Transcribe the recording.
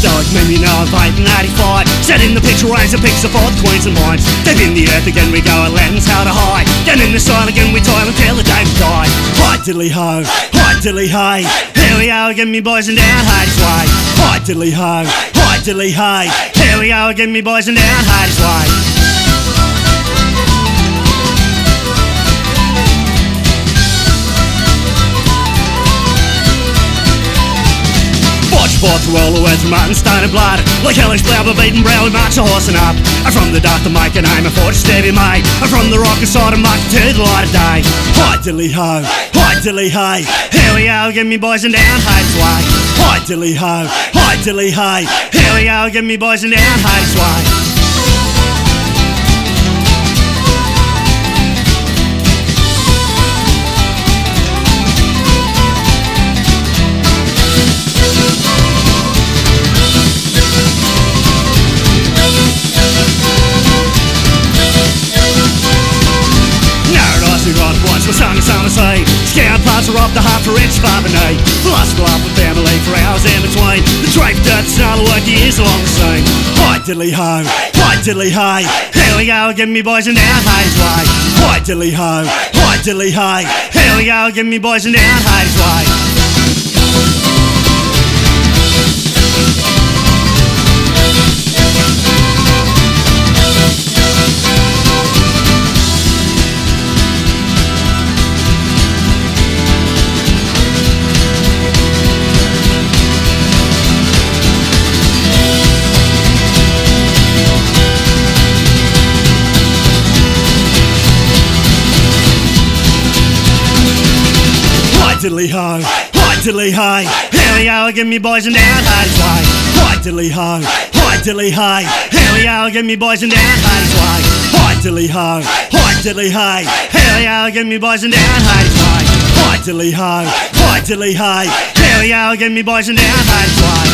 stoic men, you know I'm fighting 85. Setting the picture, raise a picture for the Queens and Mines. Deep in the earth again we go, our land's how to hide. Down in the sun again we toil until the day we die. Hi diddly ho, hi diddly hey. Here we are again, me boys, and down Hades way. Hi diddly ho, hi diddly hey. Here we are again, me boys, and down Hades way. Fought through all the way through mud and stone and blood. Like hellish blood, but beaten brow, we march a horsing up. I'm from the dark to make a name, I fought to Stevie May. I'm from the rock side of muck to the light of day. Hi diddly ho, hi diddly hey. Here we are again, me boys, and down Hades way. Hi diddly ho, hi diddly hey. Here we are again, me boys, and down Hades way. The sun is on the sea. Scout parts are off the heart for each father need. Philosopher love for family for hours in between. The drape dirt snow the work years along the scene. Hi diddly ho, hi diddly hey. Here we go again, me boys, and down Hades way. Hi diddly ho, hi diddly hey. Here we go again, me boys, and down Hades way. Hi diddly ho, hi diddly hey. Here we go again, me boys, and down Hades way. Hi diddly ho, hi diddly hey. Here we go again, me boys, and down Hades way. Hi diddly ho, hi diddly hey. Here we go again, me boys, and down Hades way. Hi diddly ho, hi diddly hey. Here we go again, me boys, and down Hades way.